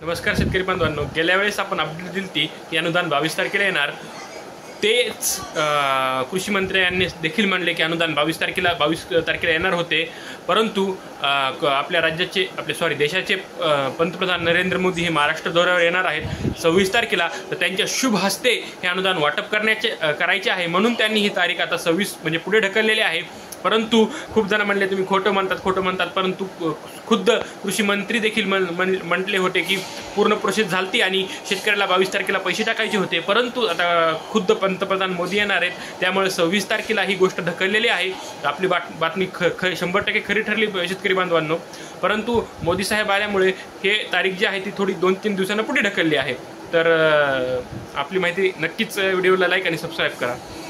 नमस्कार शेतकरी बांधवांनो, गेल्या वेळेस आपण अपडेट दिली ती की अनुदान 22 तारखेला येणार. तेच कृषी मंत्री यांनी देखील म्हणले की अनुदान 22 तारखेला येणार होते. परंतु आपल्या राज्याचे देशाचे पंतप्रधान नरेंद्र मोदी हे महाराष्ट्र दौऱ्यावर येणार आहेत 26 तारखेला. तर त्यांच्या शुभ हस्ते हे अनुदान वाटप करायचे आहे, म्हणून त्यांनी ही तारीख आता 26 म्हणजे पुढे ढकललेली आहे. परंतु खूप जण म्हणले तुम्ही खोटं म्हणतात, परंतु खुद्द कृषी मंत्री देखील म्हटले होते की पूर्ण प्रोसेस झालती आणि शेतकऱ्याला 22 तारखेला पैसे टाकायचे होते. परंतु आता खुद्द पंतप्रधान मोदी येणार आहेत, त्यामुळे 26 तारखेला ही गोष्ट ढकललेली आहे. आपली बातमी 100% खरी ठरली शेतकरी बांधवांनो. परंतु मोदी साहेब आल्यामुळे हे तारीख जी आहे ती थोडी 2-3 दिवसांना पुढे ढकलली आहे. तर आपली माहिती नक्कीच व्हिडिओला लाईक आणि सबस्क्राईब करा.